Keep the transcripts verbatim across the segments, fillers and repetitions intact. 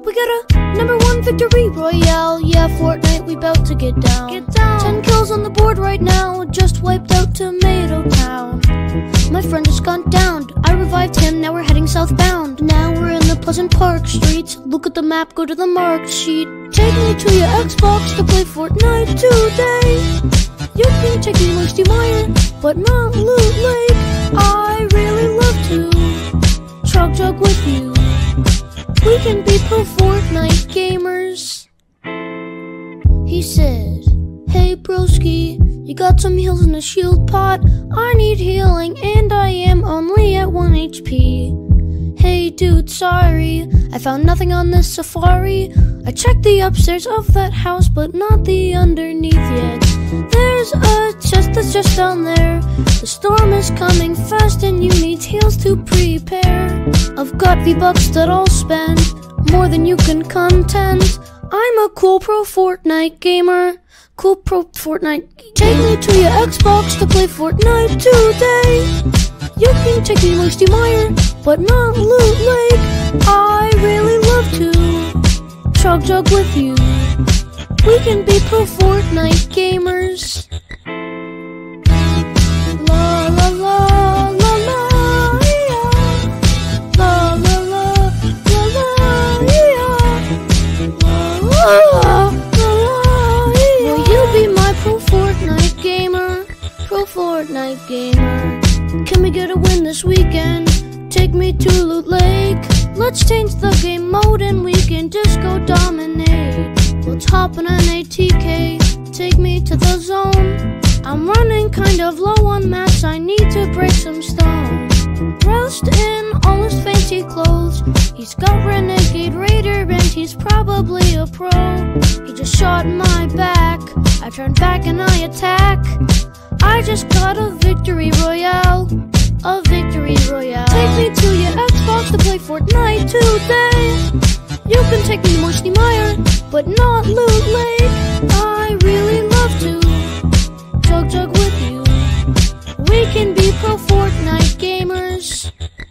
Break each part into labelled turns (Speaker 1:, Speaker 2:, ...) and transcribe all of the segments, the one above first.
Speaker 1: We got a number one victory royale. Yeah, Fortnite, we bout to get down.
Speaker 2: Get down.
Speaker 1: Ten kills on the board right now. Just wiped out Tomato Town. My friend just gone down. I revived him, now we're heading southbound. Now we're in the Pleasant Park streets. Look at the map, go to the marked sheet. Take me to your Xbox to play Fortnite today. You can take me Moisty Mire, but not Loot Lake. I really love to Chug Chug with you. We can be pro Fortnite gamers. He said, hey broski, you got some heals in a shield pot? I need healing and I am only at one H P. Hey dude, sorry, I found nothing on this safari. I checked the upstairs of that house, but not the underneath yet. There's a chest that's just down there. The storm is coming fast and you need heals to prepare. I've got V-Bucks that I'll spend, more than you can contend. I'm a cool pro Fortnite gamer. Cool pro Fortnite. Take me to your Xbox to play Fortnite today. You can take me Moisty Mire, but not Loot Lake. I really love to Chug Chug with you. We can be pro Fortnite gamers. La la la la la yeah. La la la la la yeah. La la la la yeah. Will you be my pro Fortnite gamer? Pro Fortnite gamer. Can we get a win this weekend? Take me to Loot Lake. Let's change the game mode and we can just go dominate. Let's hop in an A T K, take me to the zone. I'm running kind of low on mats, I need to break some stone. Dressed in all his fancy clothes, he's got Renegade Raider and he's probably a pro. He just shot in my back, I turn back and I attack. I just got a victory royale, a victory royale. Take me to your Xbox to play Fortnite today. You can take me Moisty Mire, but not Loot Lake. I really love to Chug Chug with you. We can be pro Fortnite gamers.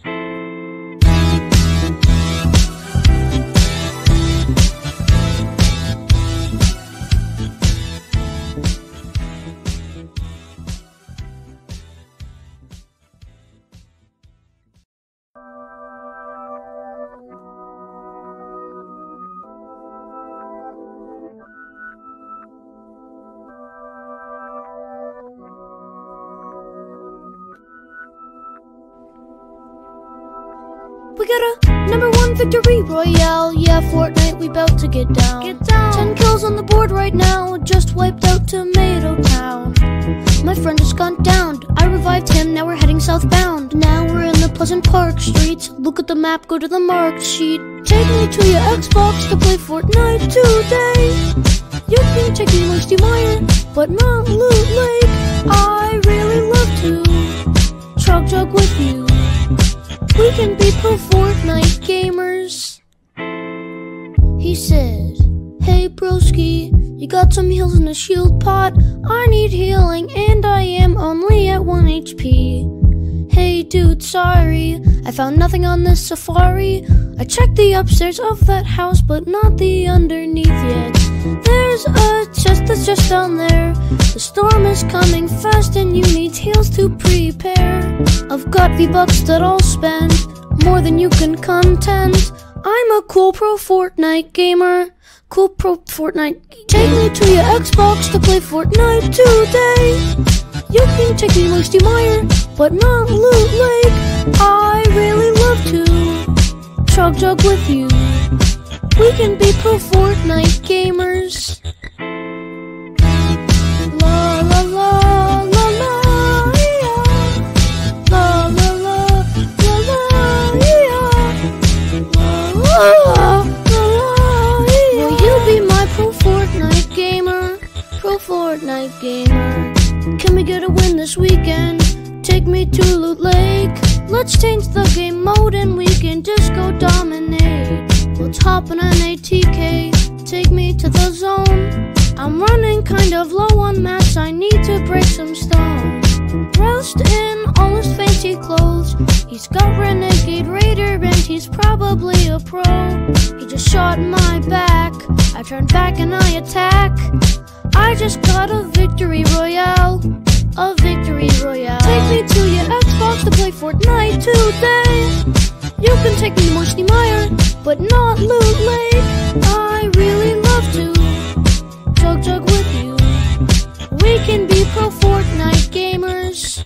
Speaker 1: We got a number one victory royale. Yeah, Fortnite, we bout to get down.
Speaker 2: Get down.
Speaker 1: Ten kills on the board right now. Just wiped out Tomato Town. My friend just gone down. I revived him, now we're heading southbound. Now we're in the Pleasant Park streets. Look at the map, go to the marked sheet. Take me to your Xbox to play Fortnite today. You can take me Moisty Mire, but not Loot Lake. I really love to Chug Chug with you. We can be pro Fortnite gamers. He said, hey broski, you got some heals in a shield pot? I need healing and I am only at one H P. Hey dude, sorry, I found nothing on this safari. I checked the upstairs of that house, but not the underneath yet. There's a chest that's just down there. The storm is coming fast and you need heals to prepare. I've got V-Bucks that I'll spend, more than you can contend. I'm a cool pro Fortnite gamer. Cool pro Fortnite. Take me to your Xbox to play Fortnite today. You can take me Moisty Mire, but not Loot Lake. I really love to Chug Chug with you. We can be pro Fortnite gamers. La la la la la yeah. La la la la la yeah. La la la la yeah. Will you be my pro Fortnite gamer? Pro Fortnite gamer. Can we get a win this weekend? Take me to Loot Lake. Let's change the game mode and we can just go dominate. Let's hop in an A T K, take me to the zone. I'm running kind of low on mats, I need to break some stone. Dressed in all his fancy clothes, He's got Renegade Raider and he's probably a pro. He just shot my back, I turn back and I attack. I just got a victory royale, a victory royale. Take me to your Xbox to play Fortnite today. You can take me to Mushy Mire, but not Loot Lake. I really love to chug chug with you. We can be pro Fortnite gamers.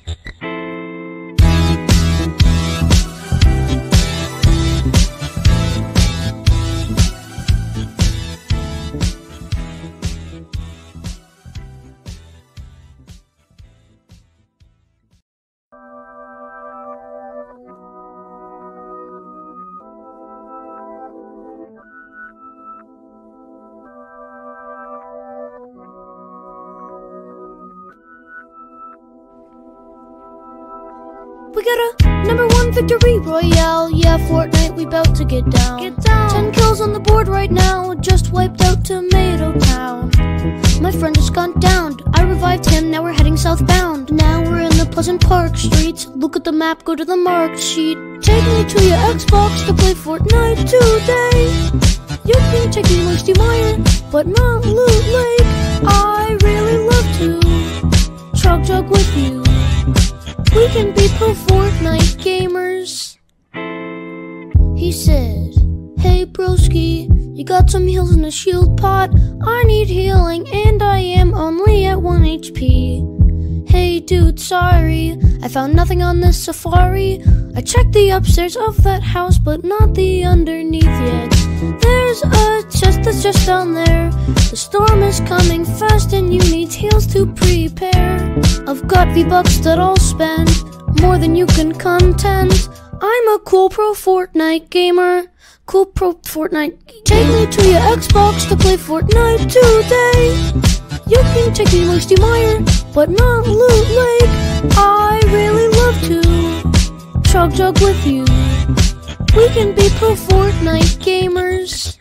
Speaker 1: We got a number one victory royale. Yeah, Fortnite, we bout to get down. Get down. Ten kills on the board right now. Just wiped out Tomato Town. My friend just gone down. I revived him, now we're heading southbound. Now we're in the Pleasant Park streets. Look at the map, go to the marked sheet. Take me to your Xbox to play Fortnite today. You can take me Mushy Mire, but not Loot Lake. I really love to chug chug with you. We can be pro Fortnite gamers. He said, hey broski, you got some heals in a shield pot? I need healing and I am only at one H P. Hey dude, sorry, I found nothing on this safari. I checked the upstairs of that house, but not the underneath yet. There's a chest that's just down there. The storm is coming fast and you need heals to prepare. I've got V-Bucks that I'll spend, more than you can contend. I'm a cool pro Fortnite gamer. Cool pro Fortnite. Take me to your Xbox to play Fortnite today. You can take me Mushy Mire, but not Loot Lake. I really love to chug chug with you. We can be pro Fortnite gamers.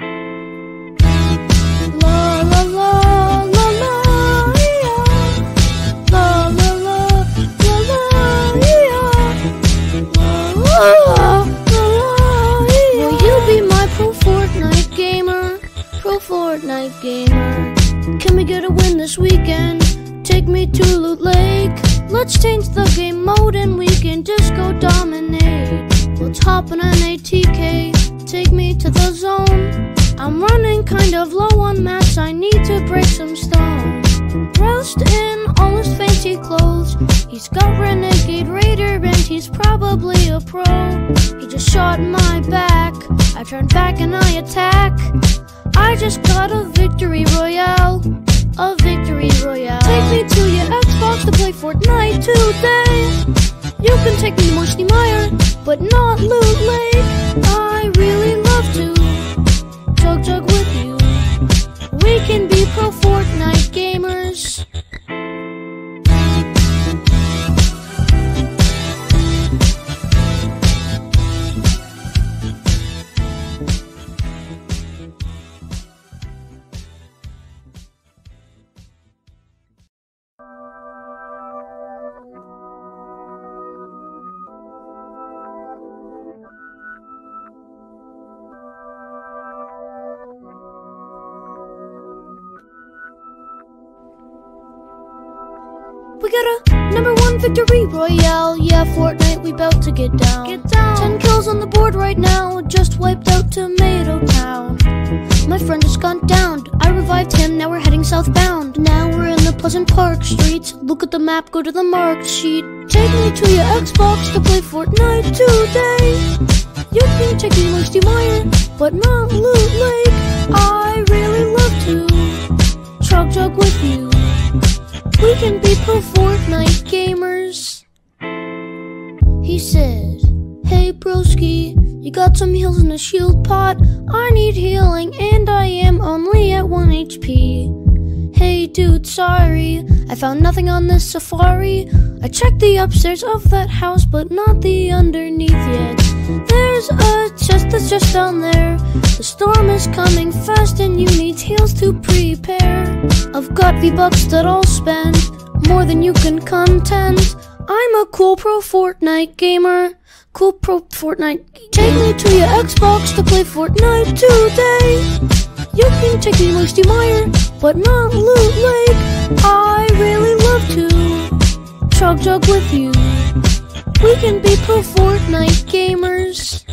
Speaker 1: La la la la la yeah. La la la la la yeah. La la la yeah. Will you be my pro Fortnite gamer? Pro Fortnite gamer. Can we get a win this weekend? Take me to Loot Lake. Let's change the game mode and we can just go dominate. Let's hop on an A T K, take me to the zone. I'm running kind of low on mats, I need to break some stone. Roast in all his fancy clothes. He's got Renegade Raider and he's probably a pro. He just shot my back, I turn back and I attack. I just got a victory royale, a victory royale. Take me to your Xbox to play Fortnite today. You can take me to Mushy Mire, but not Loot Lake. I really love to chug chug with you. We can be pro Fortnite gamers. We got a number one victory royale. Yeah, Fortnite, we bout to get down. Get down. Ten kills on the board right now. Just wiped out Tomato Town. My friend just gone down. I revived him, now we're heading southbound. Now we're in the Pleasant Park streets. Look at the map, go to the marked sheet. Take me to your Xbox to play Fortnite today. You can take me Mushy Mire, but not Loot Lake. I really love to chug chug with you. We can be pro Fortnite gamers. He said, hey broski, you got some heals in a shield pot? I need healing and I am only at one H P. Hey dude, sorry, I found nothing on this safari. I checked the upstairs of that house, but not the underneath yet. There's a chest that's just down there. The storm is coming fast and you need heals to prepare. I've got V-Bucks that I'll spend, more than you can contend. I'm a cool pro Fortnite gamer. Cool Pro Fortnite. Take me to your Xbox to play Fortnite today. You can take me Moisty Mire, but not Loot Lake. I really love to Chug Chug with you. We can be pro Fortnite gamers.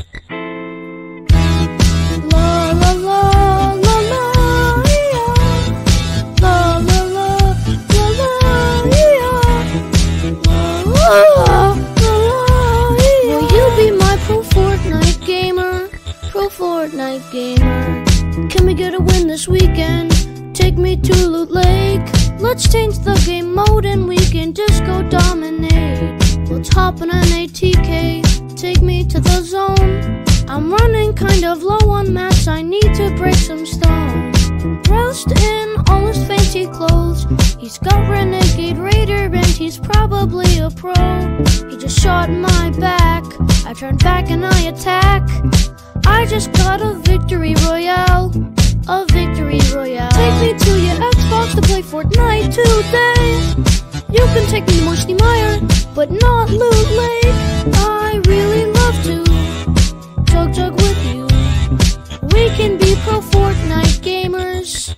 Speaker 1: La la la la la yeah. La la la la la yeah. La la la la yeah. Will you be my pro Fortnite gamer? Pro Fortnite gamer. Can we get a win this weekend? Take me to Loot Lake. Let's change the game mode and we can just go dominate. Let's hop in an A T K, take me to the zone. I'm running kind of low on mats, I need to break some stone. Dressed in all his fancy clothes, he's got Renegade Raider and he's probably a pro. He just shot my back, I turn back and I attack. I just got a victory royale, a victory royale. Take me to your Xbox to play Fortnite today. You can take me Moisty Mire, but not Loot Lake. I really love to Chug Chug with you. We can be pro Fortnite gamers.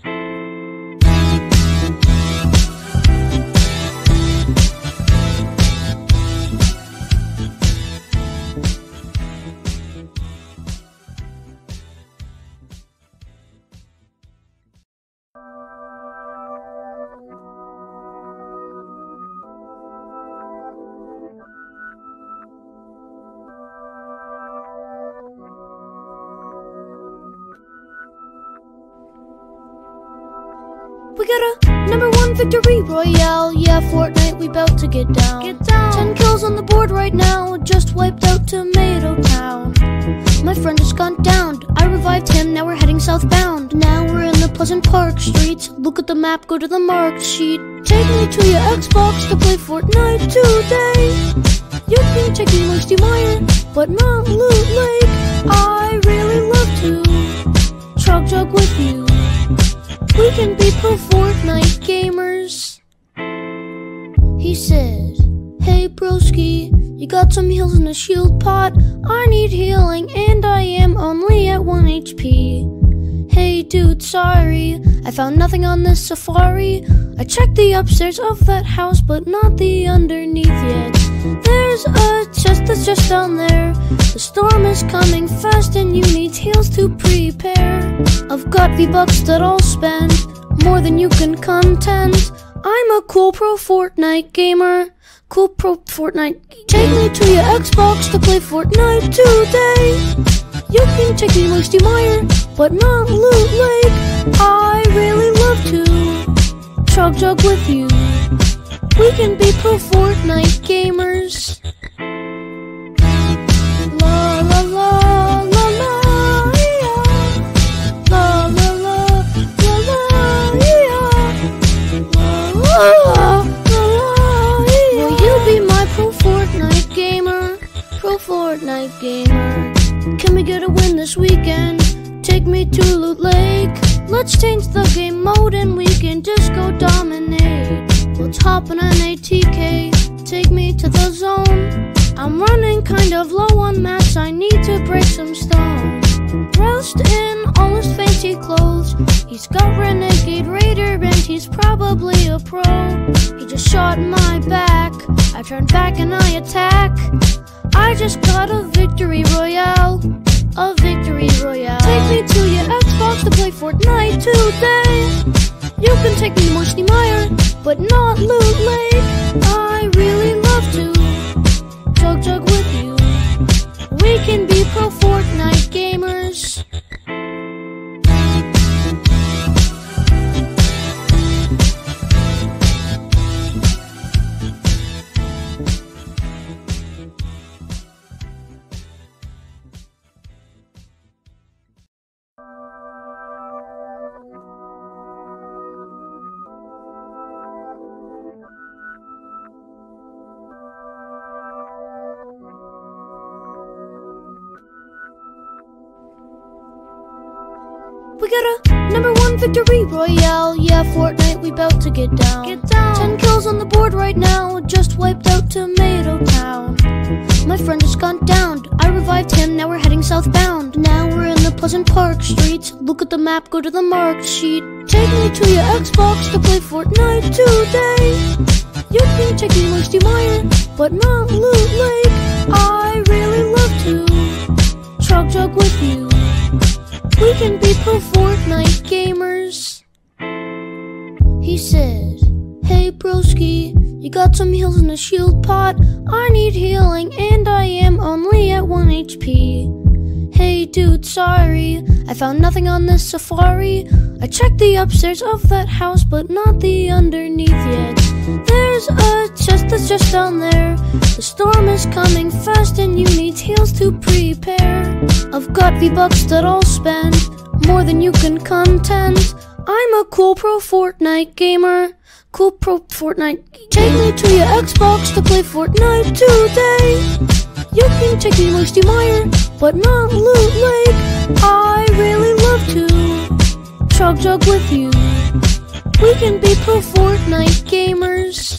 Speaker 1: We got a number one victory royale. Yeah, Fortnite, we bout to get down. Get down. Ten kills on the board right now. Just wiped out Tomato Town. My friend just gone down. I revived him, now we're heading southbound. Now we're in the Pleasant Park streets. Look at the map, go to the marked sheet. Take me to your Xbox to play Fortnite today. You can take me Moisty Mire, but not Loot Lake. I really love to Chug Chug with you. We can be pro Fortnite gamers. He said, hey broski, you got some heals in a shield pot? I need healing and I am only at one H P. Hey dude, sorry, I found nothing on this safari. I checked the upstairs of that house, but not the underneath yet. There's a chest that's just down there. The storm is coming fast and you need heals to prepare. I've got V-Bucks that I'll spend, more than you can contend. I'm a cool pro Fortnite gamer. Cool pro Fortnite. Take me to your Xbox to play Fortnite today. You can take me Moisty Mire, but not Loot Lake. I really love to Chug Chug with you. We can be pro Fortnite gamers. La la la la la yeah. La la la la la yeah. La la la la yeah. Will you be my pro Fortnite gamer? Pro Fortnite gamer. Can we get a win this weekend? Take me to Loot Lake. Let's change the game mode and we can just go dominate. Let's hop in an A T K, take me to the zone. I'm running kind of low on mats, I need to break some stone. Dressed in all his fancy clothes, he's got Renegade Raider and he's probably a pro. He just shot my back, I turn back and I attack. I just got a victory royale, a victory royale. Take me to your Xbox to play Fortnite today. You can take me Moisty Mire, but not Loot Lake. I really love to Chug Chug with you. We can be pro Fortnite gamers. We got a number one victory royale. Yeah, Fortnite, we bout to get down. Get down. Ten kills on the board right now. Just wiped out Tomato Town. My friend just gone down. I revived him, now we're heading southbound. Now we're in the Pleasant Park streets. Look at the map, go to the marked sheet. Take me to your Xbox to play Fortnite today. You can take me Moisty Mire, but not Loot Lake. I really love to Chug Chug with you. We can be pro Fortnite gamers. He said, hey broski, you got some heals in a shield pot? I need healing and I am only at one H P. Hey dude, sorry, I found nothing on this safari. I checked the upstairs of that house, but not the underneath yet. There's a chest that's just down there. The storm is coming fast and you need heals to prepare. I've got V-Bucks that I'll spend, more than you can contend. I'm a cool pro Fortnite gamer. Cool pro Fortnite. Take me to your Xbox to play Fortnite today. You can take me Moisty Mire, but not Loot Lake. I really love to Chug Chug with you. We can be pro Fortnite gamers.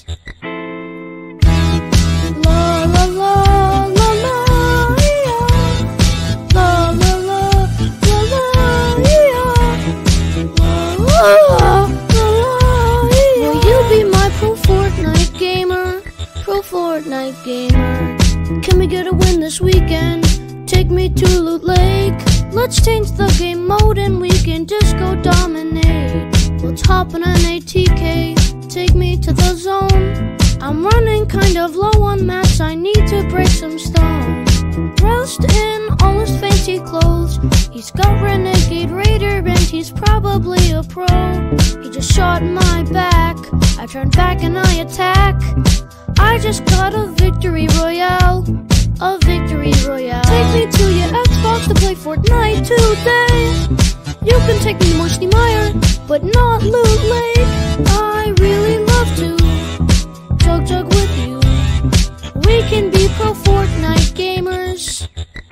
Speaker 1: La la la la la yeah. La la la la la yeah. La la la la yeah. Will you be my pro Fortnite gamer? Pro Fortnite gamer. Can we get a win this weekend? Take me to Loot Lake. Let's change the game mode and we can just go dominate. Let's hop on an A T K, take me to the zone. I'm running kind of low on mats, I need to break some stone. Roast in all his fancy clothes. He's got Renegade Raider and he's probably a pro. He just shot my back, I turn back and I attack. I just got a victory royale, a victory royale. Take me to your Xbox to play Fortnite today. You can take me Moisty Mire, but not Loot Lake. I really love to Chug Chug with you. We can be pro Fortnite gamers.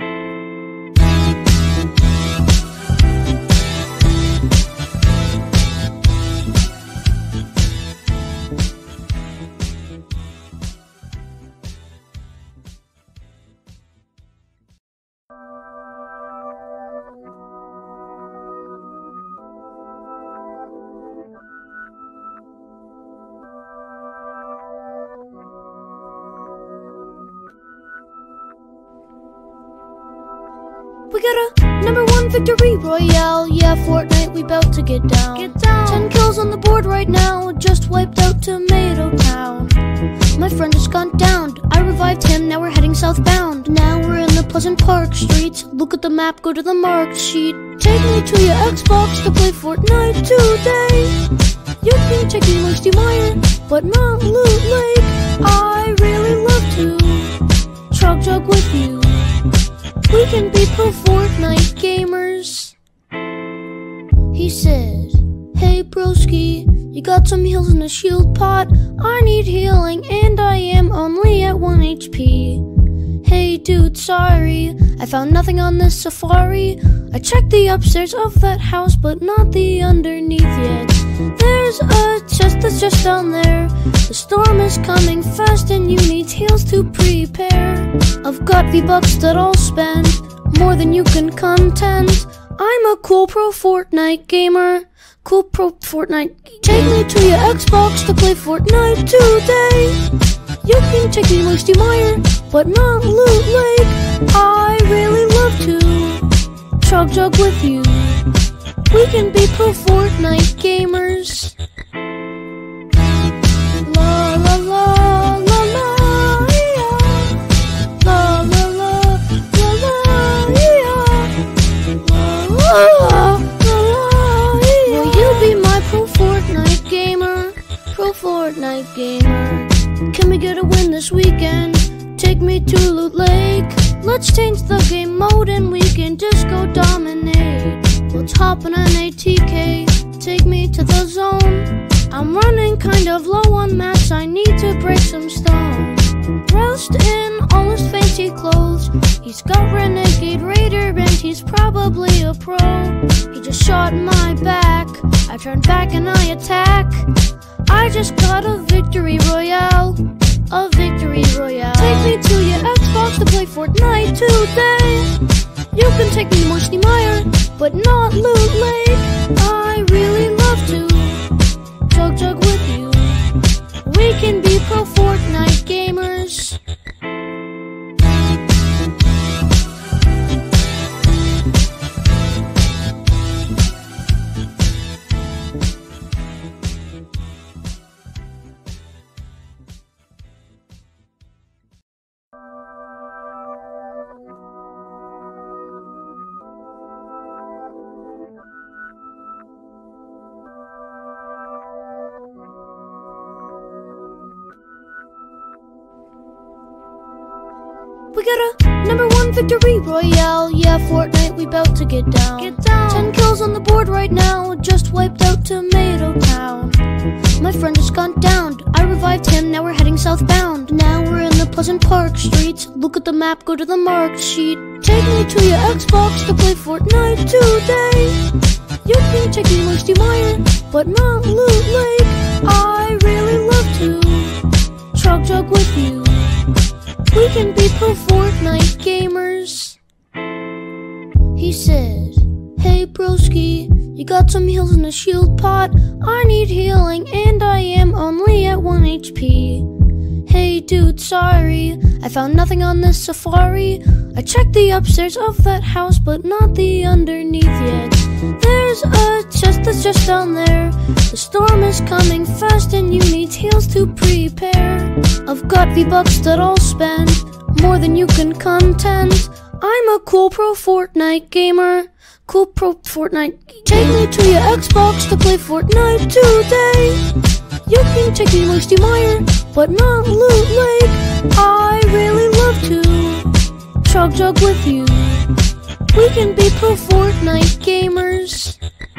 Speaker 1: We got a number one victory royale. Yeah, Fortnite, we bout to get down. Get down. Ten kills on the board right now. Just wiped out Tomato Town. My friend just gone down. I revived him, now we're heading southbound. Now we're in the Pleasant Park streets. Look at the map, go to the marked sheet. Take me to your Xbox to play Fortnite today. You can take me Moisty Mire, but not Loot Lake. I really love to Chug Chug with you. We can be pro Fortnite gamers. He said, hey broski, you got some heals in a shield pot? I need healing and I am only at one H P. Hey dude, sorry, I found nothing on this safari. I checked the upstairs of that house, but not the underneath yet. There's a chest that's just down there. The storm is coming fast and you need heals to prepare. I've got V-Bucks that I'll spend, more than you can contend. I'm a cool pro Fortnite gamer. Cool pro Fortnite. Take me to your Xbox to play Fortnite today. You can take me Moisty Mire, but not Loot Lake. I really love to Chug Chug with you. We can be pro Fortnite gamers. La la la la la yeah. La la la la la yeah. La la la la yeah. Will you be my pro Fortnite gamer? Pro Fortnite gamer. Can we get a win this weekend? Take me to Loot Lake. Let's change the game mode and we can just go dominate. Let's hop on an A T K, take me to the zone. I'm running kind of low on mats, I need to break some stone. Roast in all his fancy clothes. He's got Renegade Raider and he's probably probably a pro. He just shot in my back. I turn back and I attack. I just got a victory royale. A victory royale. Take me to your Xbox to play Fortnite today. You can take me to Musty Mire, but not Loot Lake. I really love to Chug Chug with you. We can be pro Fortnite gamers. We got a number one victory royale. Yeah, Fortnite, we bout to get down. Get down. Ten kills on the board right now. Just wiped out Tomato Town. My friend just gone down. I revived him, now we're heading southbound. Now we're in the Pleasant Park streets. Look at the map, go to the marked sheet. Take me to your Xbox to play Fortnite today. You can take me Musty Mire, but not Loot Lake. I really love to Chug Chug with you. We can be pro Fortnite gamers. He said, hey broski, you got some heals in a shield pot? I need healing and I am only at one H P. Hey dude, sorry, I found nothing on this safari. I checked the upstairs of that house, but not the underneath yet. There's a chest that's just down there. The storm is coming fast and you need heals to prepare. I've got V-Bucks that I'll spend, more than you can contend. I'm a cool pro Fortnite gamer. Cool pro Fortnite. Take me to your Xbox to play Fortnite today. You can take me Musty Mire, but not Loot Lake. I really love to Chug Chug with you. We can be pro Fortnite gamers.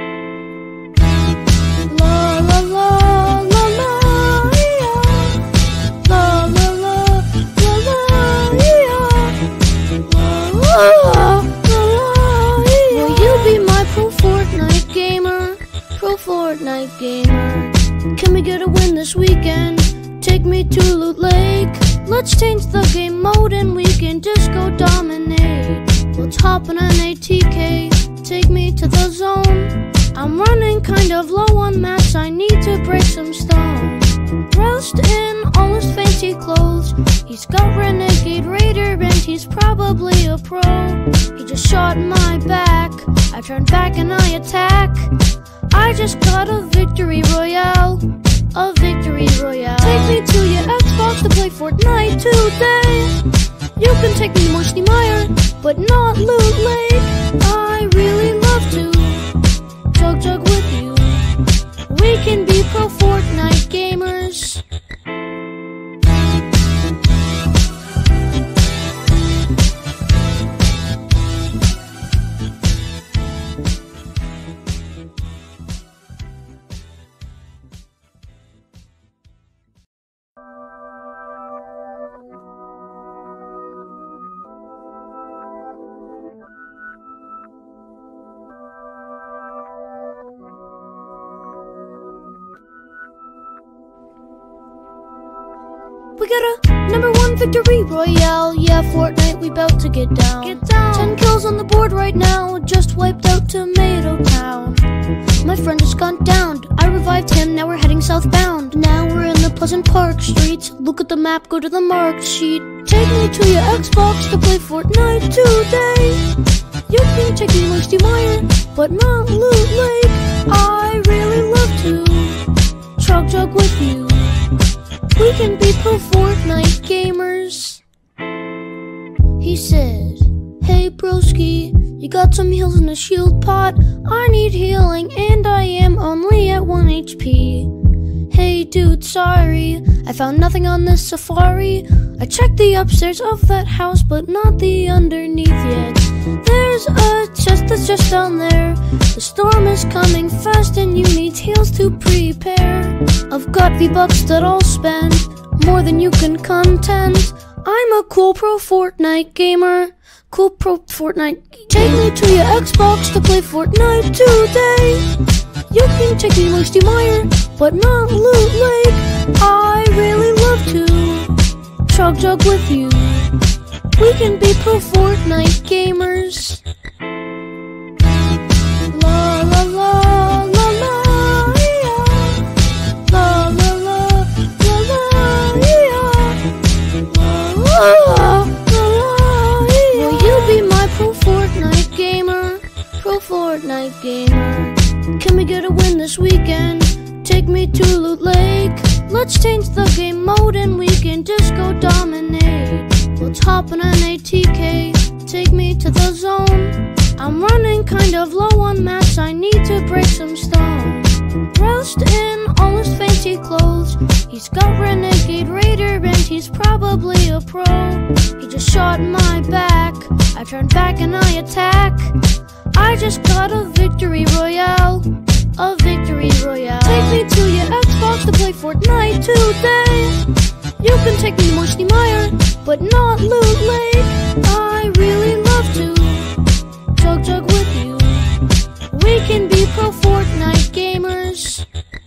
Speaker 1: La la la la la, yeah. La la la la la, yeah. La la la la, yeah. Will you be my pro Fortnite gamer? Pro Fortnite gamer. Can we get a win this weekend? Take me to Loot Lake. Let's change the game mode and we can just go dominate. Let's hop in an A T K, take me to the zone. I'm running kind of low on mats, I need to break some stone. Dressed in all his fancy clothes, he's got Renegade Raider and he's probably a pro. He just shot in my back, I turn back and I attack. I just got a victory royale. A victory royale. Take me to your Xbox to play Fortnite today. You can take me Musty Mire, but not Loot Lake. I really love to Chug Chug with you. We can be pro Fortnite gamers. We got a number one victory royale. Yeah, Fortnite, we bout to get down. Get down. Ten kills on the board right now. Just wiped out Tomato Town. My friend just gone down. I revived him, now we're heading southbound. Now we're in the Pleasant Park streets. Look at the map, go to the marked sheet. Take me to your Xbox to play Fortnite today. You can take me Musty Mire, but not Loot Lake. I really love to Chug Chug with you. We can be pro Fortnite gamers. He said, hey broski, you got some heals in a shield pot? I need healing and I am only at one H P. Hey dude, sorry, I found nothing on this safari. I checked the upstairs of that house, but not the underneath yet. There's a chest that's just down there. The storm is coming fast and you need heals to prepare. I've got V-Bucks that I'll spend, more than you can contend. I'm a cool pro Fortnite gamer. Cool pro Fortnite. Take me to your Xbox to play Fortnite today. You can take me Moisty Mire, but not Loot Lake. I really love to Chug Jug with you. We can be pro Fortnite gamers. La la la la la yeah. La la la la la yeah. La la la la yeah. Will you be my pro Fortnite gamer? Pro Fortnite gamer. Can we get a win this weekend? Take me to Loot Lake. Let's change the game mode and we can just go dominate. Let's hop on an A T K, take me to the zone. I'm running kind of low on mats, I need to break some stone. Dressed in all his fancy clothes, he's got Renegade Raider and he's probably a pro. He just shot my back, I turn back and I attack. I just got a victory royale, a victory royale. Take me to your Xbox to play Fortnite today. You can take me Moisty Mire, but not Loot Lake. I really love to Chug Jug with you. We can be pro Fortnite gamers.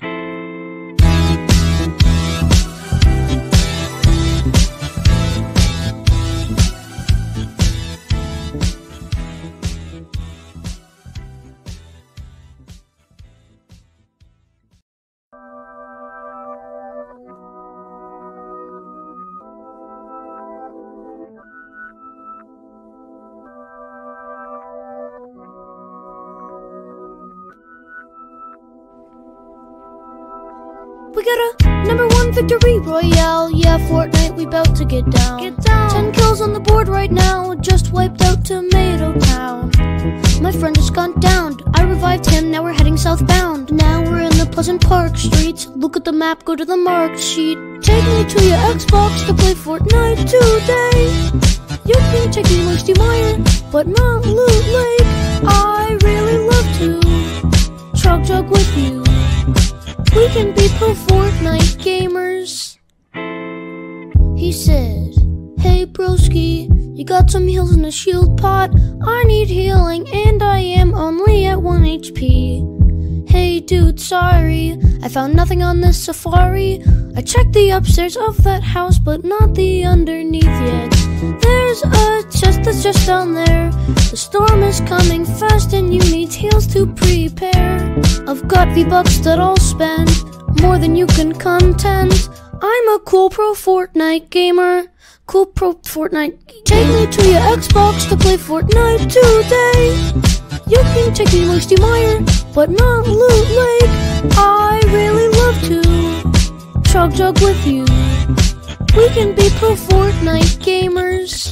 Speaker 1: We got a number one victory royale. Yeah, Fortnite, we bout to get down. Get down. Ten kills on the board right now. Just wiped out Tomato Town. My friend just gone down. I revived him, now we're heading southbound. Now we're in the Pleasant Park streets. Look at the map, go to the marked sheet. Take me to your Xbox to play Fortnite today. You can take me Moisty Mire, but not Loot Lake. I really love to Chug Jug with you. We can be pro Fortnite gamers. He said, hey broski, you got some heals in a shield pot? I need healing and I am only at one H P. Hey dude, sorry, I found nothing on this safari. I checked the upstairs of that house, but not the underneath yet. There's a chest that's just down there. The storm is coming fast and you need heals to prepare. I've got V-Bucks that I'll spend, more than you can contend. I'm a cool pro Fortnite gamer. Cool pro Fortnite. Take me to your Xbox to play Fortnite today. You can take me Moisty Mire, but not Loot Lake. I really love to Chug Jug with you. We can be pro Fortnite gamers.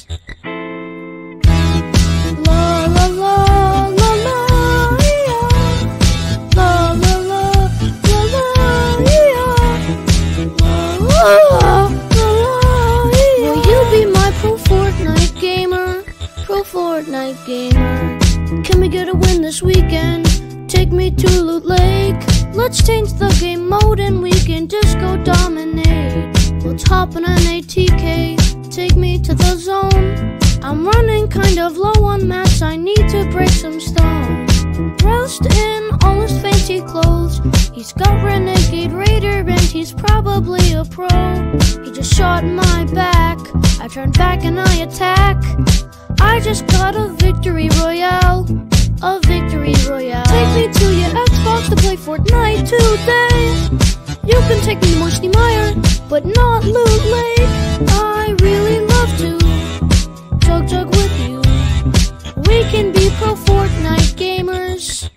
Speaker 1: La la la la la yeah. La la la la la yeah. La la la la yeah. Will you be my pro Fortnite gamer? Pro Fortnite gamer. Can we get a win this weekend? Take me to Loot Lake. Let's change the game mode and we can just go dominate. Let's hop on an A T K, take me to the zone. I'm running kind of low on mats, I need to break some stone. Dressed in all his fancy clothes, he's got Renegade Raider and he's probably a pro. He just shot my back, I turn back and I attack. I just got a victory royale, a victory royale. Take me to your Xbox to play Fortnite today. You can take me Moisty Mire, but not Loot Lake. I really love to Chug Jug with you. We can be pro Fortnite gamers.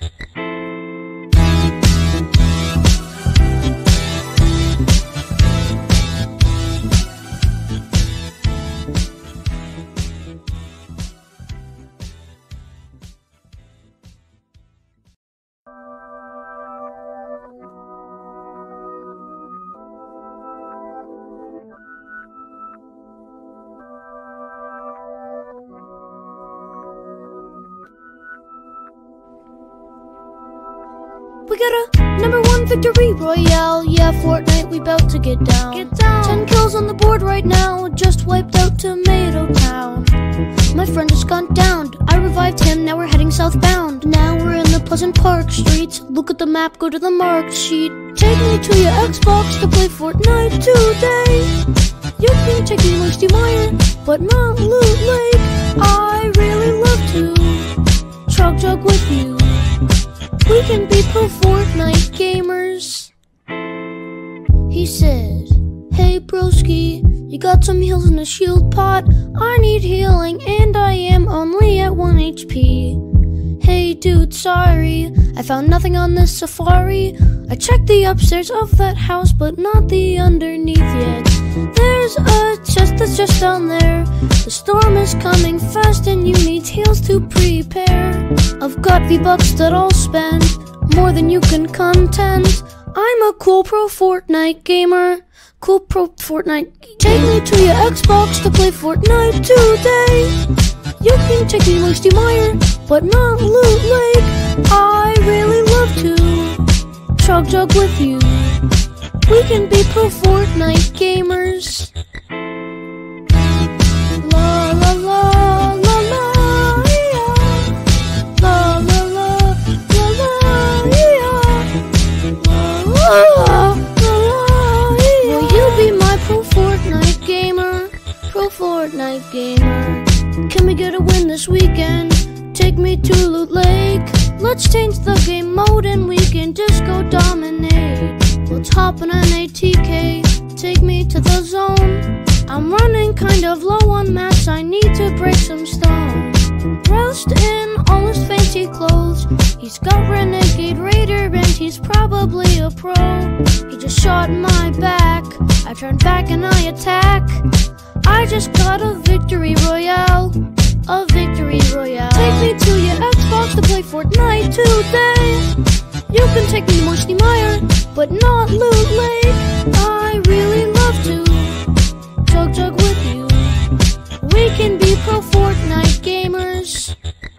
Speaker 1: We got a number one victory royale. Yeah, Fortnite, we bout to get down.
Speaker 2: Get down.
Speaker 1: Ten kills on the board right now. Just wiped out Tomato Town. My friend just gone down. I revived him, now we're heading southbound. Now we're in the Pleasant Park streets. Look at the map, go to the marked sheet. Take me to your Xbox to play Fortnite today. You can take me Moisty Mire, but not Loot Lake. I really love to Chug Chug with you. We can be pro Fortnite gamers. He said, hey broski, you got some heals in a shield pot? I need healing and I am only at one H P. Hey dude, sorry, I found nothing on this safari. I checked the upstairs of that house, but not the underneath yet. There's a chest that's just down there. The storm is coming fast and you need heals to prepare. I've got V-Bucks that I'll spend, more than you can contend. I'm a cool pro Fortnite gamer. Cool pro Fortnite. Take me to your Xbox to play Fortnite today. You can take me Moisty Mire, but not Loot Lake. I really love to Chug Chug with you. We can be pro Fortnite gamers. La la la la la yeah. La la la la la yeah. La la la yeah. Will you be my pro Fortnite gamer? Pro Fortnite gamer. Can we get a win this weekend? Take me to Loot Lake. Let's change the game mode and we can just go dominate. Let's hop on an A T K, take me to the zone. I'm running kind of low on mats, I need to break some stone. Dressed in all his fancy clothes, he's got Renegade Raider and he's probably a pro. He just shot my back, I turn back and I attack. I just got a victory royale, a victory royale. Take me to your Xbox to play Fortnite today. You can take me Moisty Mire, but not Loot Lake. I really love to Chug Chug with you. We can be pro Fortnite gamers.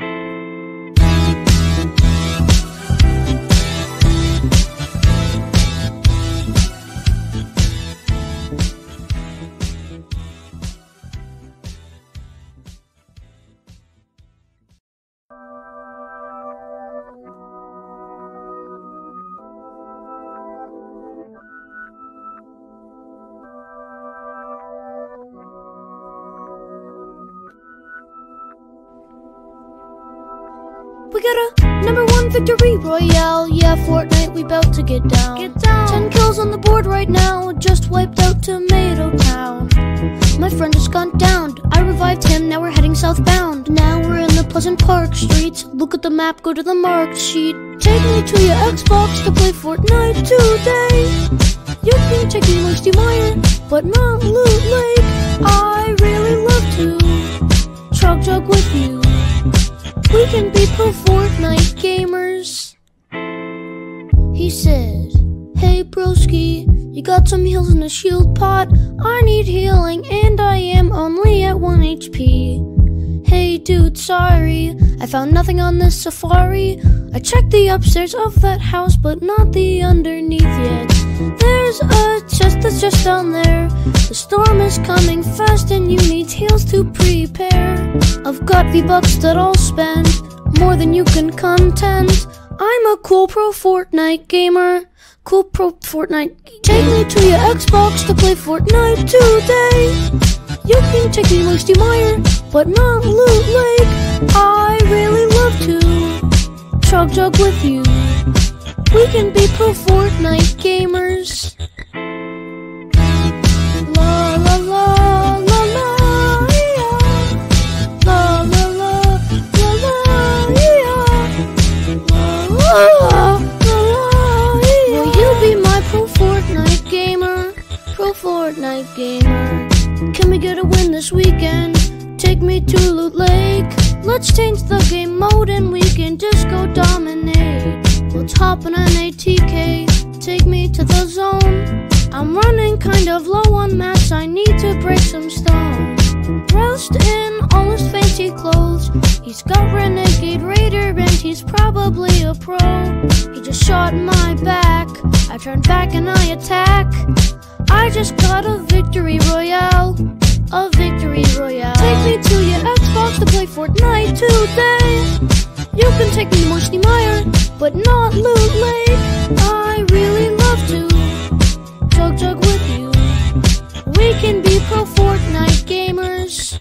Speaker 1: We got a number one victory royale. Yeah, Fortnite, we bout to get down.
Speaker 2: Get down.
Speaker 1: Ten kills on the board right now. Just wiped out Tomato Town. My friend just gone down. I revived him, now we're heading southbound. Now we're in the Pleasant Park streets. Look at the map, go to the marked sheet. Take me to your Xbox to play Fortnite today. You can take me Moisty Mire, but not Loot Lake. I really love to Chug Chug with you. We can be pro Fortnite gamers. He said, hey broski, you got some heals in a shield pot? I need healing and I am only at one H P. Hey dude, sorry, I found nothing on this safari. I checked the upstairs of that house, but not the underneath yet. There's a chest that's just down there. The storm is coming fast and you need heals to prepare. I've got V-Bucks that I'll spend, more than you can contend. I'm a cool pro Fortnite gamer. Cool pro Fortnite. Take me to your Xbox to play Fortnite today. You can take me Moisty Mire, but not Loot Lake. I really love to Chug Chug with you. We can be pro Fortnite gamers. La la la la la yeah. La la la la la yeah. La la la yeah. Will you be my pro Fortnite gamer? Pro Fortnite gamer. Can we get a win this weekend? Take me to Loot Lake. Let's change the game mode and we can just go dominate. Let's hop on an A T K, take me to the zone. I'm running kind of low on mats, I need to break some stone. dressed in all his fancy clothes. He's got renegade raider and he's probably a pro. He just shot in my back, I turn back and I attack. I just got a victory royale, a victory royale. Take me to your Xbox to play Fortnite today. You can take me to Moisty Mire, but not Loot Lake. I really love to chug chug with you. We can be pro Fortnite gamers.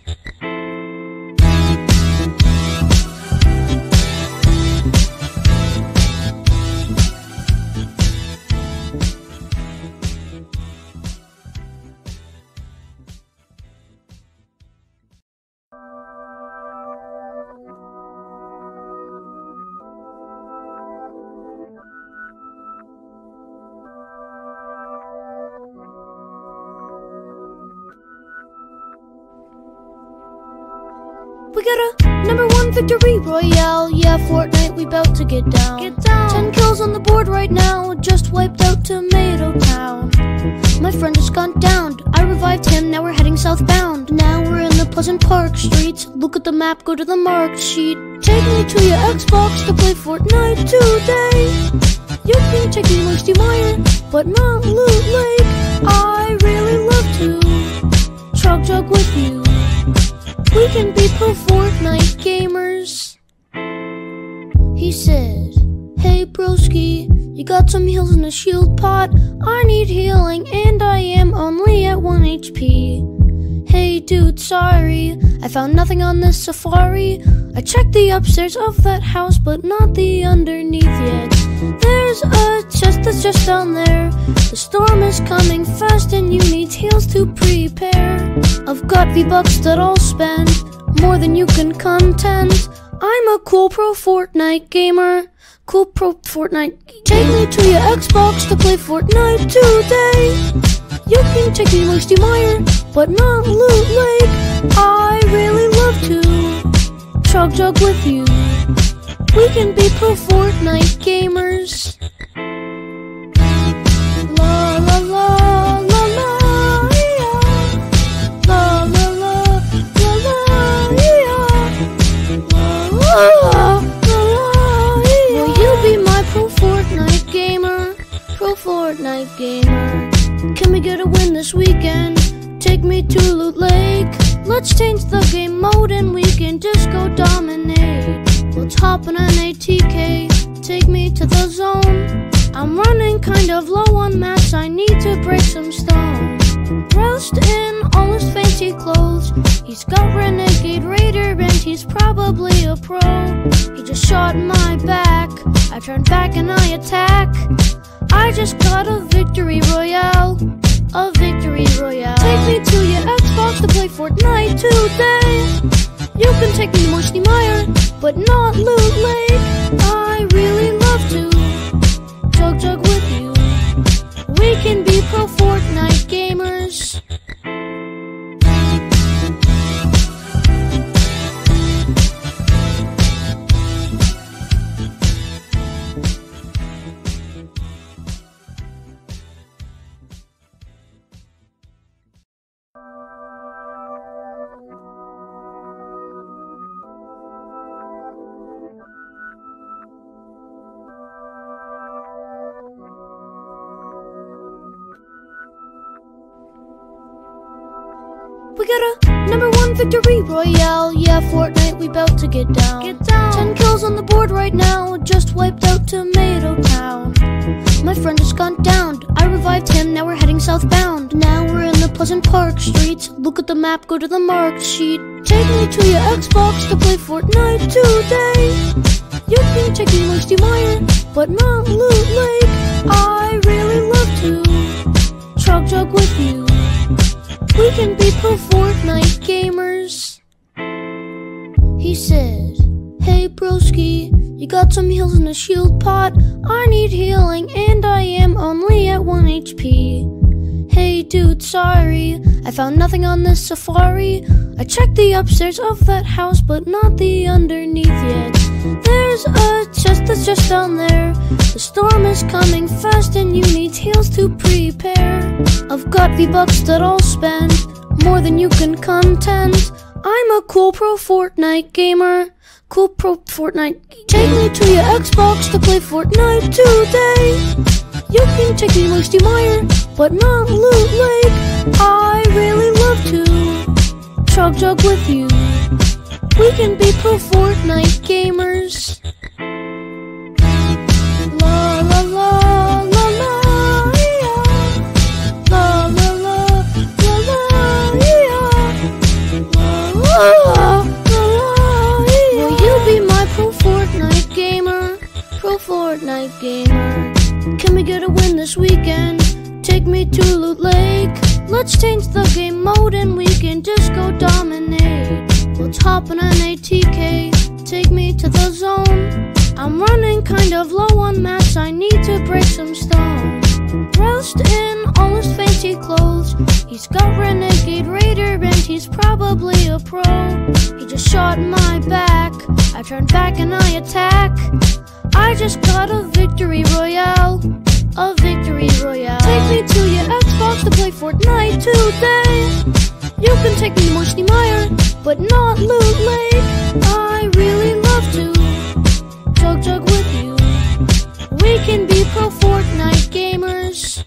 Speaker 1: We got a number one victory royale. Yeah, Fortnite, we bout to get down. Get down. Ten kills on the board right now. Just wiped out Tomato Town. My friend just gone downed. I revived him, now we're heading southbound. Now we're in the Pleasant Park streets. Look at the map, go to the marked sheet. Take me to your Xbox to play Fortnite today. You can take me to Moisty Mire, but not Loot Lake. I really love to chug chug with you. We can be pro Fortnite gamers. He said, hey broski, you got some heals in a shield pot? I need healing and I am only at one H P. Hey dude, sorry, I found nothing on this safari. I checked the upstairs of that house, but not the underneath yet. There's a chest that's just down there. The storm is coming fast and you need heals to prepare. I've got V-Bucks that I'll spend, more than you can contend. I'm a cool pro Fortnite gamer. Cool pro Fortnite. Take me to your Xbox to play Fortnite today. You can take me to Moisty Mire, but not Loot Lake. I really love to chug chug with you. We can be pro Fortnite gamers. La la la la la yeah. La la la la la yeah. La la la yeah. Will you be my pro Fortnite gamer? Pro Fortnite gamer. Can we get a win this weekend? Take me to Loot Lake. Let's change the game mode and we can just go dominate. Let's hop in an A T K, take me to the zone. I'm running kind of low on mats, I need to break some stone. Dressed in all his fancy clothes. He's got renegade raider and he's probably a pro. He just shot in my back, I turn back and I attack. I just got a victory royale, a victory royale. Take me to your Xbox to play Fortnite today. You can take me to Moisty Mire, but not Loot Lake. I really love to chug chug with you. We can be pro Fortnite gamers. We got a number one victory royale. Yeah, Fortnite, we bout to get down. Get down. Ten kills on the board right now. Just wiped out Tomato Town. My friend just gone downed. I revived him, now we're heading southbound. Now we're in the Pleasant Park streets. Look at the map, go to the marked sheet. Take me to your Xbox to play Fortnite today. You can take me to Moisty Mire, but not Loot Lake. I really love to chug chug with you. We can be pro Fortnite gamers. He said, hey broski, you got some heals in a shield pot? I need healing and I am only at one H P. Hey dude, sorry, I found nothing on this safari. I checked the upstairs of that house, but not the underneath yet. There's a chest that's just down there. The storm is coming fast and you need heals to prepare. I've got V-Bucks that I'll spend, more than you can contend. I'm a cool pro Fortnite gamer. Cool pro Fortnite. Take me to your Xbox to play Fortnite today. You can take me Moisty Mire, but not Loot Lake. I really love to Chug Chug with you. We can be pro Fortnite gamers. La la la la la yeah. La la la la la yeah. La la la la yeah. Will you be my pro Fortnite gamer? Pro Fortnite gamer. Can we get a win this weekend? Take me to Loot Lake. Let's change the game mode and we can just go dominate. Let's hop on an A T K, take me to the zone. I'm running kind of low on mats, I need to break some stone. Dressed in all his fancy clothes, he's got Renegade Raider and he's probably a pro. He just shot my back, I turn back and I attack. I just got a victory royale, a victory royale. Take me to your Xbox to play Fortnite today. You can take me Moisty Mire, but not Loot Lake. I really love to Chug Chug with you. We can be pro Fortnite gamers.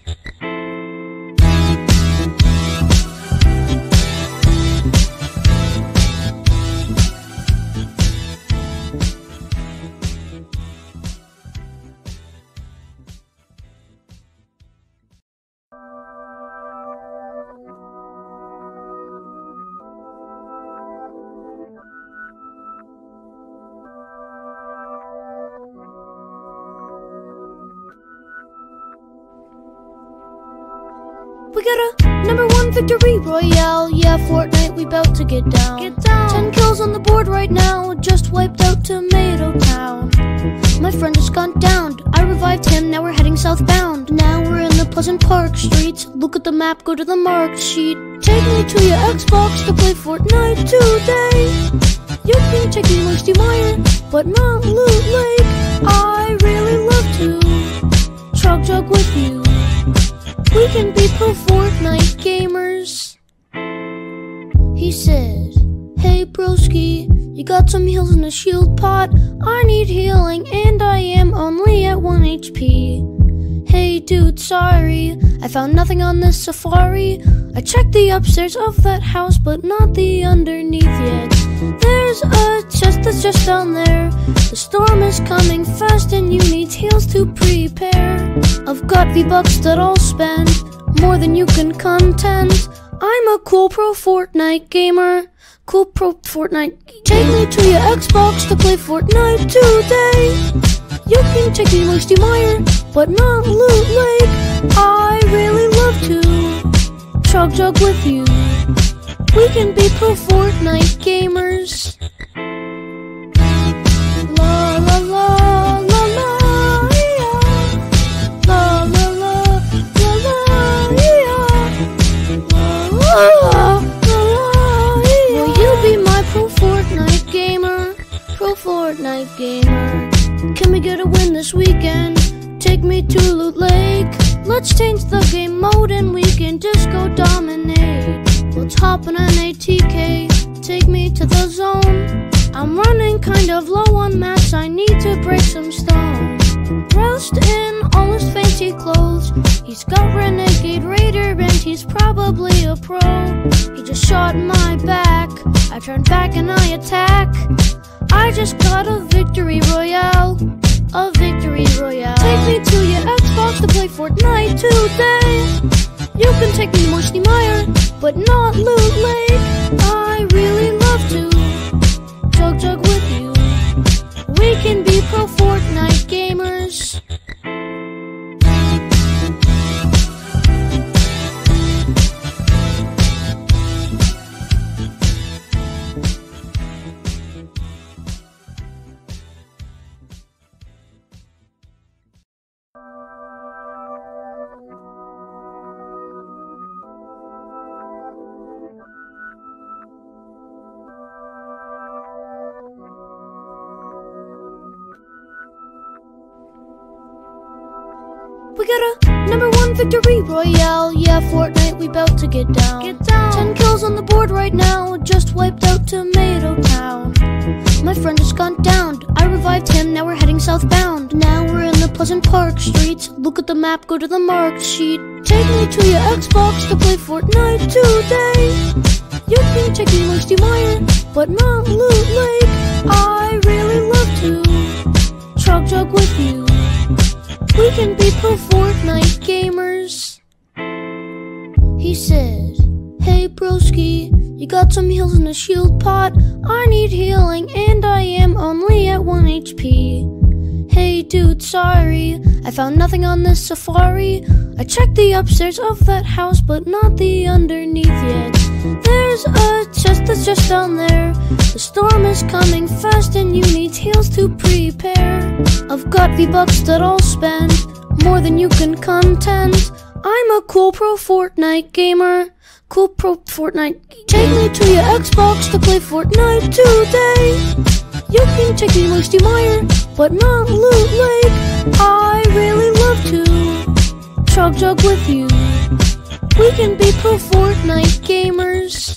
Speaker 1: We got a number one victory royale. Yeah, Fortnite, we bout to get down. Get down. Ten kills on the board right now. Just wiped out Tomato Town. My friend just gone down. I revived him, now we're heading southbound. Now we're in the Pleasant Park streets. Look at the map, go to the marked sheet. Take me to your Xbox to play Fortnite today. You can take me Moisty Mire, but not Loot Lake. I really love to Chug Chug with you. We can be pro Fortnite gamers. He said, hey broski, you got some heals in a shield pot? I need healing and I am only at one H P. Hey dude, sorry, I found nothing on this safari. I checked the upstairs of that house, but not the underneath yet. There's a chest that's just down there. The storm is coming fast and you need heals to prepare. I've got V-Bucks that I'll spend, more than you can contend. I'm a cool pro Fortnite gamer. Cool pro Fortnite. Take me to your Xbox to play Fortnite today. You can take me Moisty Mire, but not Loot Lake. I really love to Chug Chug with you. We can be pro Fortnite gamers. La la la la la yeah. La la la la la yeah. La la la la yeah. Will you be my pro Fortnite gamer? Pro Fortnite gamer. Can we get a win this weekend? Take me to Loot Lake. Let's change the game mode and we can just go dominate. Let's hop on an A T K, take me to the zone. I'm running kind of low on mats, I need to break some stone. Dressed in all his fancy clothes, he's got Renegade Raider and he's probably a pro. He just shot my back, I turn back and I attack. I just got a victory royale, a victory royale. Take me to your Xbox to play Fortnite today. You can take me Moisty Mire, but not Loot Lake. I really love to Chug Chug with you. We can be pro Fortnite gamers. We got a number one victory royale. Yeah, Fortnite, we bout to get down. Get down. Ten kills on the board right now. Just wiped out Tomato Town. My friend has gone down. I revived him, now we're heading southbound. Now we're in the Pleasant Park streets. Look at the map, go to the marked sheet. Take me to your Xbox to play Fortnite today. You can take me Moisty Mire, but not Loot Lake. I really love to Chug Chug with you. We can be pro Fortnite gamers. He said, hey broski, you got some heals in the shield pot? I need healing and I am only at one H P. Hey dude, sorry, I found nothing on this safari. I checked the upstairs of that house, but not the underneath yet. There's a chest that's just down there. The storm is coming fast and you need heals to prepare. I've got V-Bucks that I'll spend, more than you can contend. I'm a cool pro Fortnite gamer. Cool pro Fortnite. Take me to your Xbox to play Fortnite today. You can take me Moisty Mire, but not Loot Lake. I really love to Chug Chug with you. We can be pro Fortnite gamers.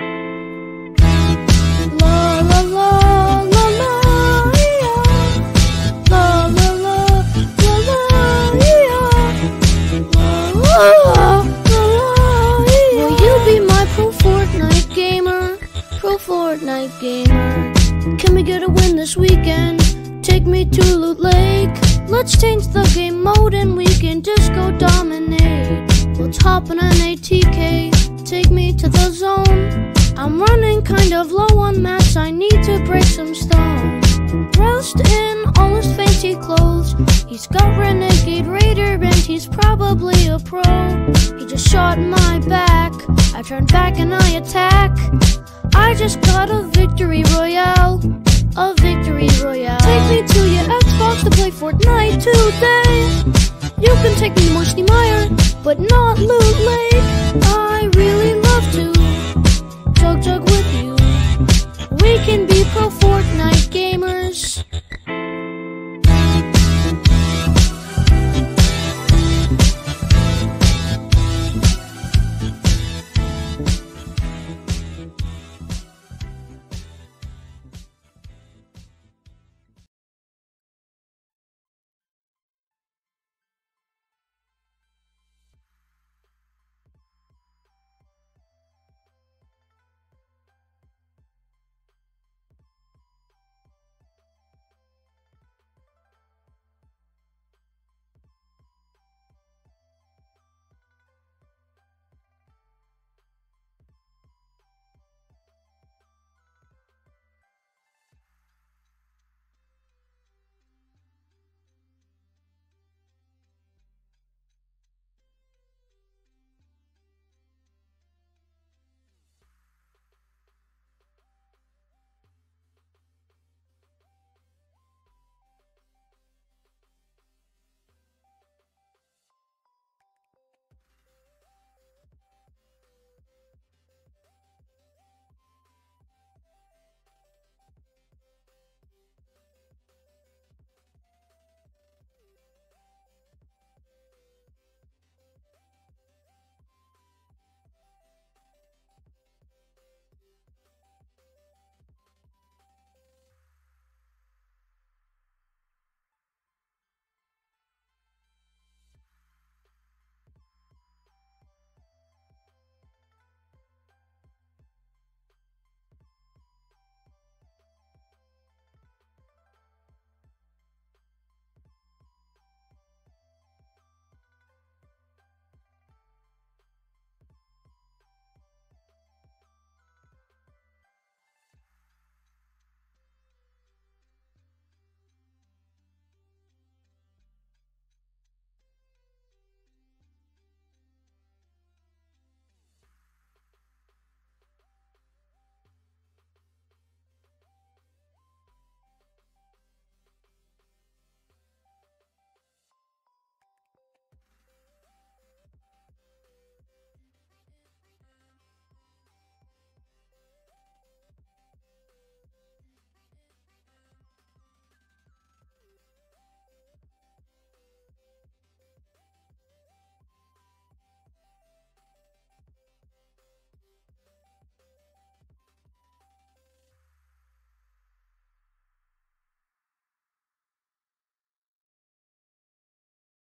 Speaker 1: La la la la la yeah. La la la la la yeah. La la la la yeah. Will you be my pro Fortnite gamer? Pro Fortnite gamer. Can we get a win this weekend? Take me to Loot Lake. Let's change the game mode and we can just go dominate. Let's hop on an A T K, take me to the zone. I'm running kind of low on mats, I need to break some stone. Dressed in all his fancy clothes, he's got Renegade Raider and he's probably a pro. He just shot my back, I turn back and I attack. I just got a victory royale, a victory royale. Take me to your Xbox to play Fortnite today. You can take me Moisty Mire, but not Loot Lake. I really love to Chug Chug with you. We can be pro Fortnite gamers.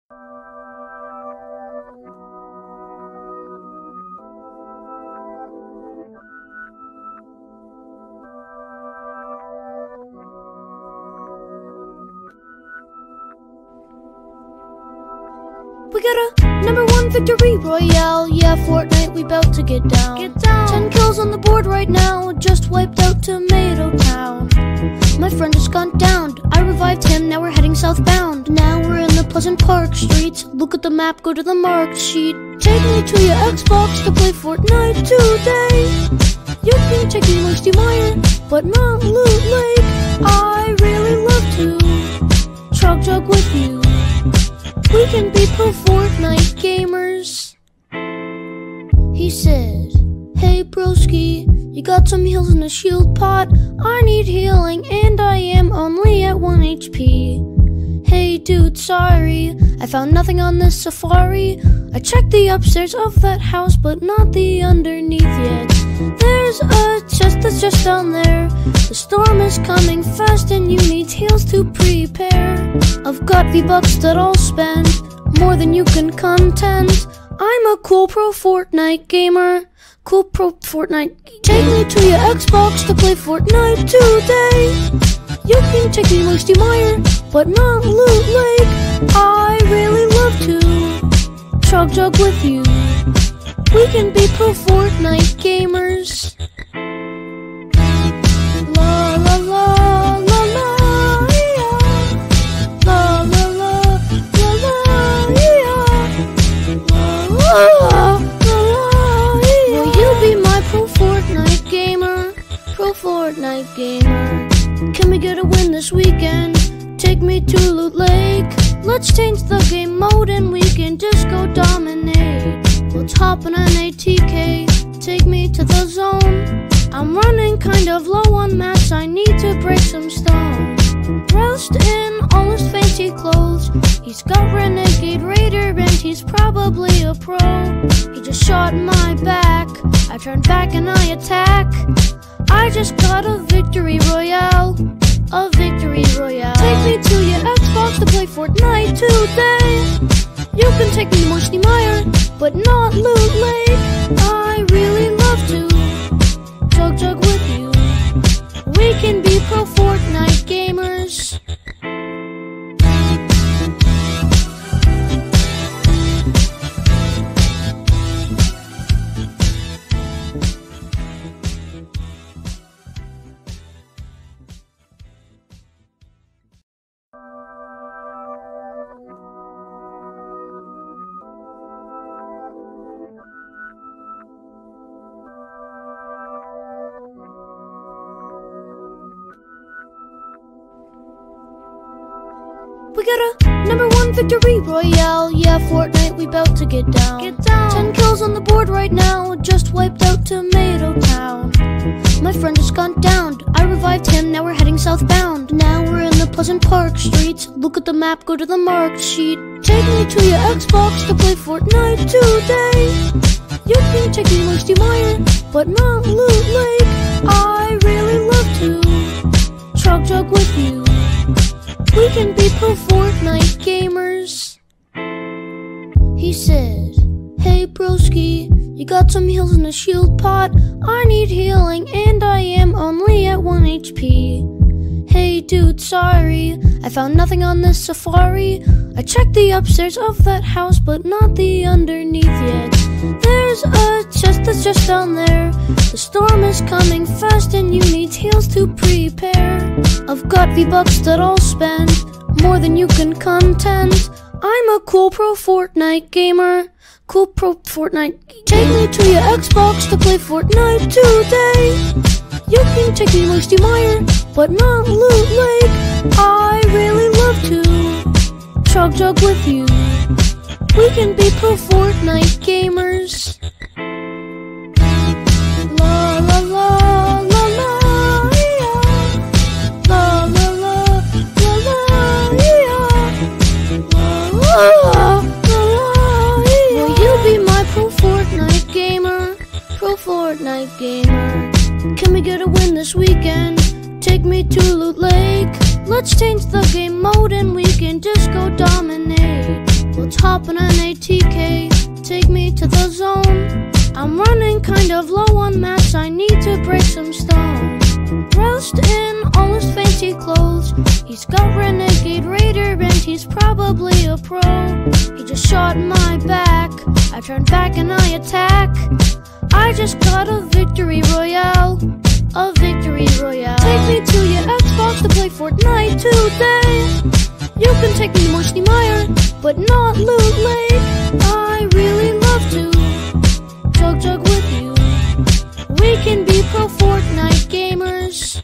Speaker 1: We got a number one victory royale. Yeah, Fortnite, we bout to get down.
Speaker 2: Get down.
Speaker 1: Ten kills on the board right now. Just wiped out Tomato Town. My friend has gone down. I revived him, now we're heading southbound. Now we're in the Pleasant Park streets. Look at the map, go to the marked sheet. Take me to your Xbox to play Fortnite today. You can take me Moisty Mire, but not Loot Lake. I really love to Chug Chug with you. We can be pro Fortnite gamers. He said, hey broski, you got some heals in a shield pot? I need healing and I am only at one H P. Hey dude, sorry, I found nothing on this safari. I checked the upstairs of that house, but not the underneath yet. There's a chest that's just down there. The storm is coming fast and you need heals to prepare. I've got V-Bucks that I'll spend, more than you can contend. I'm a cool pro Fortnite gamer. Cool pro Fortnite. Take me to your Xbox to play Fortnite today. You can take me Moisty Mire, but not Loot Lake. I really love to Chug Chug with you. We can be pro Fortnite gamers. La la la la la yeah. La la la la la yeah. La la la yeah. Will you be my pro Fortnite gamer? Pro Fortnite gamer. Can we get a win this weekend? Take me to Loot Lake. Let's change the game mode and we can just go dominate. Let's hop in an A T K, take me to the zone. I'm running kind of low on mats, I need to break some stone. Dressed in all his fancy clothes, he's got Renegade Raider and he's probably a pro. He just shot in my back, I turn back and I attack. I just got a victory royale, a victory royale. Take me to your Xbox to play Fortnite today. You can take me Moisty Mire, but not Loot Lake. I really love to Chug Chug with you. We can be pro Fortnite gamers. We got a number one victory royale. Yeah, Fortnite, we bout to get down.
Speaker 2: Get down.
Speaker 1: Ten kills on the board right now. Just wiped out Tomato Town. My friend has gone down. I revived him, now we're heading southbound. Now we're in the Pleasant Park streets. Look at the map, go to the marked sheet. Take me to your Xbox to play Fortnite today. You can take me Moisty Mire, but not Loot Lake. I really love to Chug Chug with you. We can be pro Fortnite gamers. He said, hey broski, you got some heals in a shield pot? I need healing and I am only at one H P. Hey dude, sorry, I found nothing on this safari. I checked the upstairs of that house, but not the underneath yet. There's a chest that's just down there. The storm is coming fast and you need heals to prepare. I've got V-Bucks that I'll spend, more than you can contend. I'm a cool pro Fortnite gamer. Cool pro Fortnite. Take me to your Xbox to play Fortnite today. You can take me Moisty Mire, but not Loot Lake. I really love to Chug Chug with you. We can be pro Fortnite gamers. La la la la la yeah. La la la la la yeah. La la la yeah. Will you be my pro Fortnite gamer? Pro Fortnite gamer. Can we get a win this weekend? Take me to Loot Lake. Let's change the game mode and we can just go dominate. Let's hop on an A T K, take me to the zone. I'm running kind of low on mats, I need to break some stone. Roast in all his fancy clothes, he's got Renegade Raider and he's probably a pro. He just shot my back, I turn back and I attack. I just got a victory royale, a victory royale. Take me to your Xbox to play Fortnite today. You can take me to Mushy Mire, but not Loot Lake. I really love to Chug Chug with you. We can be pro Fortnite gamers.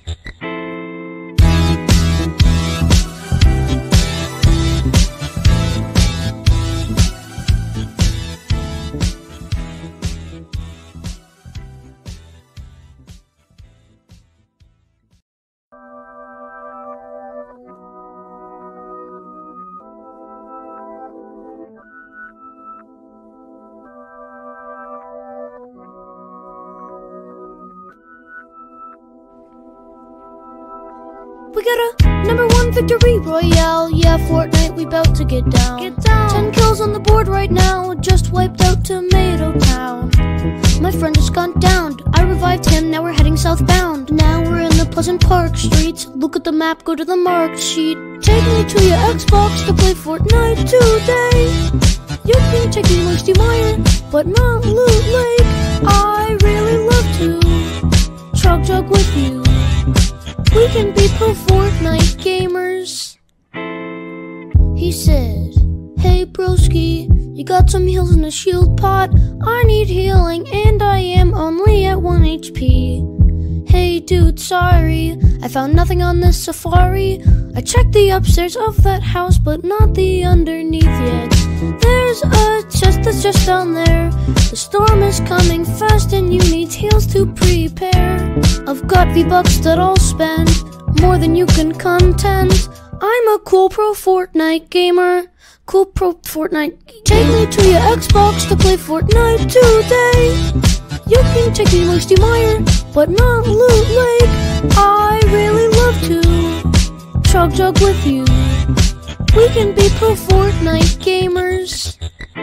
Speaker 1: We got a number one victory royale. Yeah, Fortnite, we bout to get down. Get down. Ten kills on the board right now. Just wiped out Tomato Town. My friend just gone down. I revived him, now we're heading southbound. Now we're in the Pleasant Park streets. Look at the map, go to the marked sheet. Take me to your Xbox to play Fortnite today. You can take me Mushy Mire, but not Loot Lake. I really love to Chug Chug with you. We can be pro Fortnite gamers. He said, hey broski, you got some heals in a shield pot? I need healing and I am only at one H P. Hey dude, sorry, I found nothing on this safari. I checked the upstairs of that house, but not the underneath yet. There's a chest that's just down there. The storm is coming fast and you need heals to prepare. I've got V-Bucks that I'll spend, more than you can contend. I'm a cool pro Fortnite gamer. Cool pro Fortnite. Take me to your Xbox to play Fortnite today. You can take me Mushy Mire, but not Loot Lake. I really love to Chug Chug with you. We can be pro Fortnite gamers.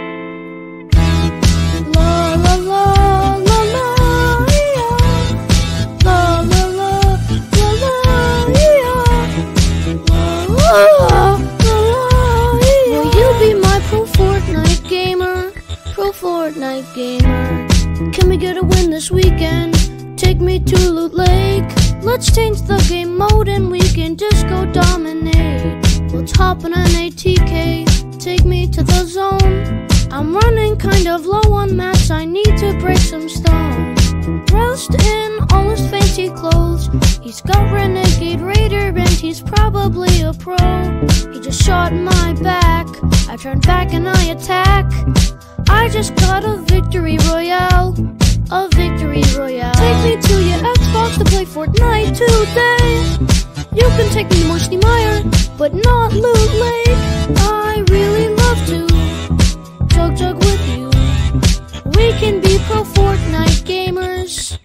Speaker 1: La la la la la yeah. La la la la la yeah. La la la yeah. Will you be my pro Fortnite gamer? Pro Fortnite gamer. Can we get a win this weekend? Take me to Loot Lake. Let's change the game mode and we can just go dominate. Let's hop on an A T K, take me to the zone. I'm running kind of low on mats, I need to break some stone. Roast in all his fancy clothes, he's got Renegade Raider and he's probably a pro. He just shot my back, I turn back and I attack. I just got a victory royale, a victory royale. Take me to your Xbox to play Fortnite today. You can take me Mushy Mire, but not Loot Lake. I really love to Chug Chug with you. We can be pro Fortnite gamers.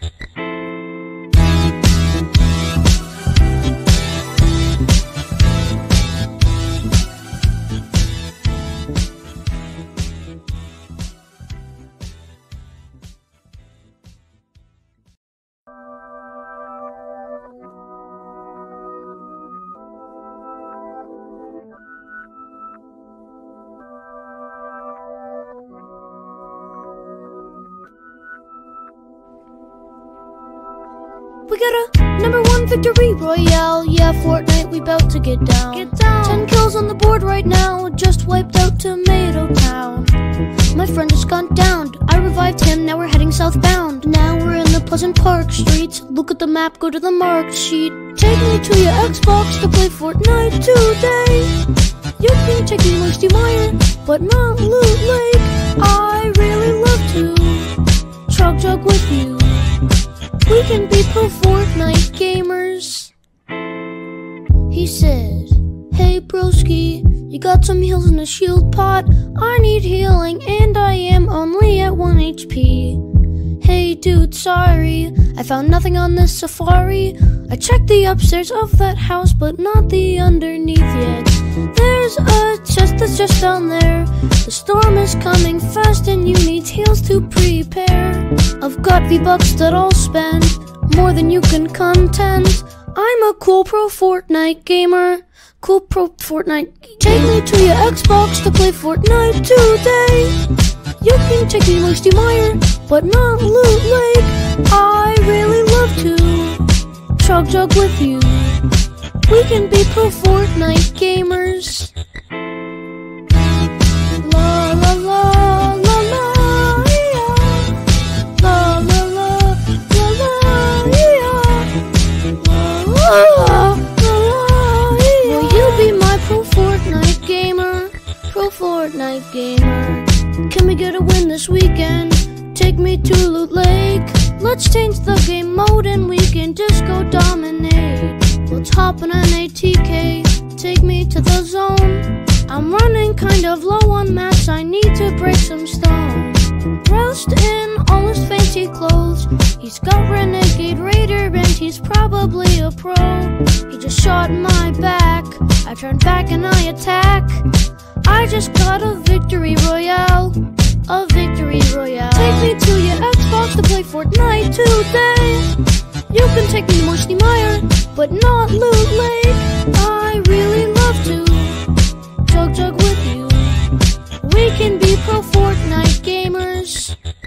Speaker 1: We got a number one victory royale. Yeah, Fortnite, we bout to get down. Get down. Ten kills on the board right now. Just wiped out Tomato Town. My friend just gone down. I revived him, now we're heading southbound. Now we're in the Pleasant Park streets. Look at the map, go to the marked sheet. Take me to your Xbox to play Fortnite today. You can take me Mushy Mire, but not Loot Lake. I really love to Chug Chug with you. We can be pro Fortnite gamers. He said, hey broski, you got some heals in a shield pot? I need healing and I am only at one H P. Hey dude, sorry, I found nothing on this safari. I checked the upstairs of that house, but not the underneath yet. There's a chest that's just down there. The storm is coming fast and you need heals to prepare. I've got V-Bucks that I'll spend, more than you can contend. I'm a cool pro Fortnite gamer. Cool pro Fortnite. Take me to your Xbox to play Fortnite today. You can take me Moisty Mire, but not Loot Lake. I really love to Chug Jug with you. We can be pro Fortnite gamers. La la la la la, yeah. La la la la la, yeah. La la la la, yeah. Will you be my pro Fortnite gamer? Pro Fortnite gamer. Can we get a win this weekend? Take me to Loot Lake. Let's change the game mode and we can just go dominate. Let's hop on an A T K, take me to the zone. I'm running kind of low on mats, I need to break some stone. Dressed in all his fancy clothes, he's got Renegade Raider and he's probably a pro. He just shot in my back, I turn back and I attack. I just got a victory royale, a victory royale. Take me to your Xbox to play Fortnite today. You can take me to Moisty Mire, but not Loot Lake. I really love to Chug Jug with you. We can be pro Fortnite gamers.